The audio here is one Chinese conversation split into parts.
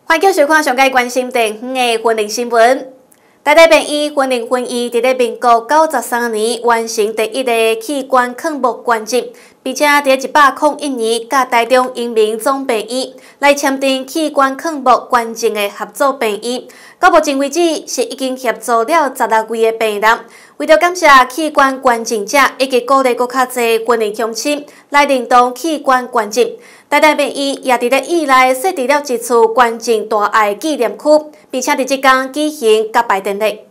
欢迎收看上届关心地方的婚龄新闻。台大病院婚龄婚医伫民国93年完成第一个器官抗目捐赠，并且伫101年甲台中英明总病院来签订器官抗目捐赠的合作病院。到目前为止，是已经协助了16位的病人。为着感谢器官捐赠者，以及鼓励更较侪婚龄乡亲来认同器官捐赠，台大病院也伫咧院内设置了一处捐赠大爱纪念区，并且伫即天举行揭牌典礼。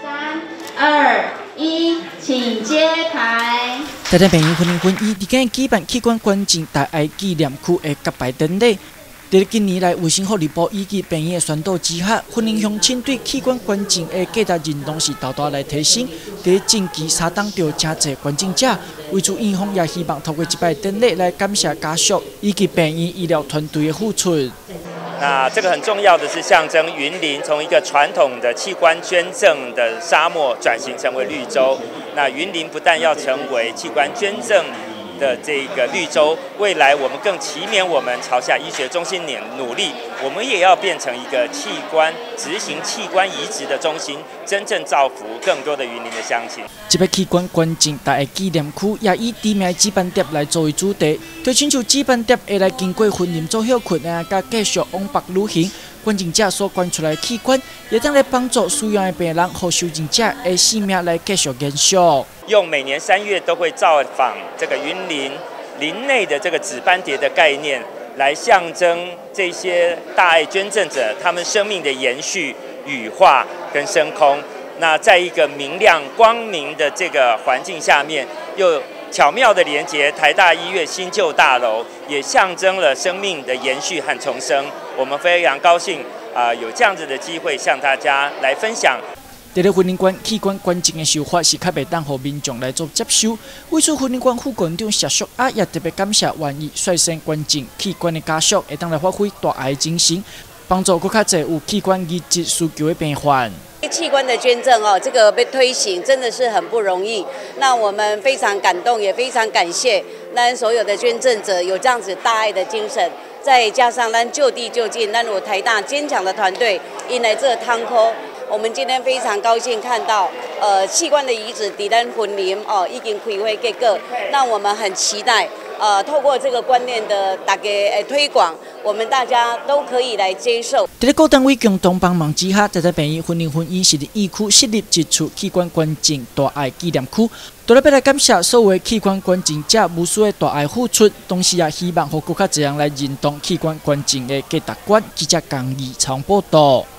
3、2、1，请揭牌。 台大病院婚龄婚医伫今日举办器官捐赠大爱纪念区的揭牌典礼。在近年来，卫生福利部以及病院的宣导之下，婚龄乡亲对器官捐赠的价值认同是大大来提升。在近期查档到真侪捐赠者，为此院方也希望透过这摆典礼来感谢家属以及病院医疗团队的付出。 那这个很重要的是象征云林从一个传统的器官捐赠的沙漠转型成为绿洲。那云林不但要成为器官捐赠的这个绿洲，未来我们更期勉我们朝下医学中心努力，我们也要变成一个执行器官移植的中心，真正造福更多的云林的乡亲。 这个器官捐赠大爱纪念区也以知名举办店来作为主题，就亲像举办店会来经过婚姻做休困啊，甲继续往北旅行。捐赠者所捐出来的器官，也当来帮助需要的病人和受赠者的性命来继续延续。 用每年3月都会造访这个云林内的这个紫斑蝶的概念，来象征这些大爱捐赠者他们生命的延续、羽化跟升空。那在一个明亮光明的这个环境下面，又巧妙的连接台大医院新旧大楼，也象征了生命的延续和重生。我们非常高兴有这样子的机会向大家来分享。 在咧婚龄器官捐赠的手法是较袂当互民众来做接受，为此婚龄副院长谢淑雅也特别感谢愿意率先捐赠器官的家属，会当来发挥大爱精神，帮助更较侪有器官移植需求的病患。 器官的捐赠这个被推行真的是很不容易。那我们非常感动，也非常感谢咱所有的捐赠者有这样子大爱的精神，再加上咱就地就近，咱有台大坚强的团队，迎来这汤口。我们今天非常高兴看到，器官的移植伫咱婚龄已经开花结果。那我们很期待，透过这个观念的大家推广，我们大家都可以来接受。 在各单位共同帮忙之下，台大病院婚龄婚医是伫院区设立一处器官捐赠大爱纪念区，除了要来感谢所有器官捐赠者无私的大爱付出，同时也希望互更较侪人来认同器官捐赠的价值观，记者江义采访报道。